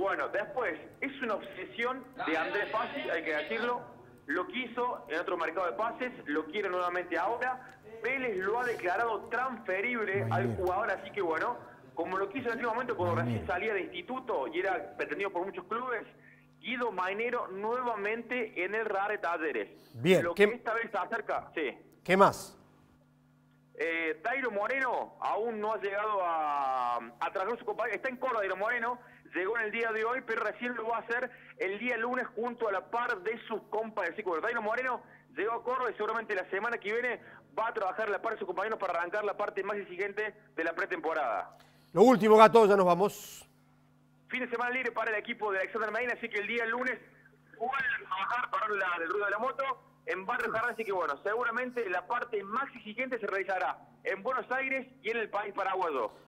bueno, después, es una obsesión de Andrés Fassi, hay que decirlo. Lo quiso en otro mercado de pases, lo quiere nuevamente ahora. Vélez lo ha declarado transferible al jugador, así que bueno, como lo quiso en ese momento cuando recién salía de instituto y era pretendido por muchos clubes, Guido Mainero nuevamente en el radar de Talleres. Bien. Lo que esta vez está cerca, sí. ¿Qué más? Dairo Moreno aún no ha llegado a traer su compañero, está en Córdoba Dairo Moreno, llegó en el día de hoy, pero recién lo va a hacer el día lunes junto a la par de sus compañeros. Dairo Moreno llegó a Córdoba y seguramente la semana que viene va a trabajar a la par de sus compañeros para arrancar la parte más exigente de la pretemporada. Lo último, Gato, ya nos vamos. Fin de semana libre para el equipo de Alexander Medina, así que el día lunes vuelven a trabajar para el ruido de la moto en Barrio Jardín, así que bueno, seguramente la parte más exigente se realizará en Buenos Aires y en el país paraguayo.